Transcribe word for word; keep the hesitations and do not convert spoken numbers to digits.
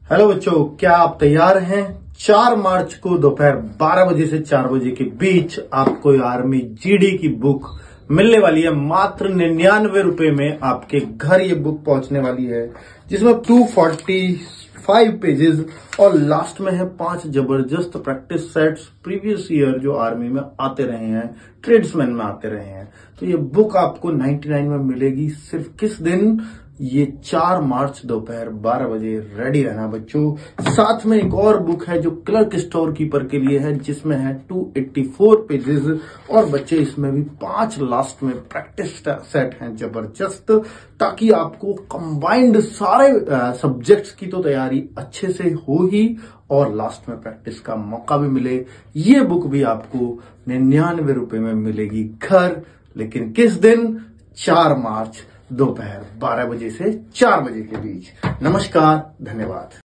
Hello बच्चों, क्या आप तैयार हैं? चार मार्च को दोपहर बारह बजे से चार बजे के बीच आपको आर्मी जीडी की बुक मिलने वाली है। मात्र निन्यानवे रुपए में आपके घर ये बुक पहुंचने वाली है, जिसमें टू फोर्टी फाइव पेजेस और लास्ट में है पांच जबरदस्त प्रैक्टिस सेट्स प्रीवियस ईयर जो आर्मी में आते रहे हैं, ट्रेड्समैन में आते रहे हैं। तो ये बुक आपको निन्यानवे में मिलेगी। सिर्फ किस दिन? ये चार मार्च दोपहर बारह बजे। रेडी रहना बच्चों। साथ में एक और बुक है जो क्लर्क स्टोर कीपर के लिए है, जिसमें है दो सौ चौरासी पेजेस और बच्चे इसमें भी पांच लास्ट में प्रैक्टिस सेट हैं जबरदस्त, ताकि आपको कंबाइंड सारे सब्जेक्ट्स की तो तैयारी अच्छे से हो ही और लास्ट में प्रैक्टिस का मौका भी मिले। ये बुक भी आपको निन्यानवे रुपए में मिलेगी घर। लेकिन किस दिन? चार मार्च दोपहर बारह बजे से चार बजे के बीच। नमस्कार, धन्यवाद।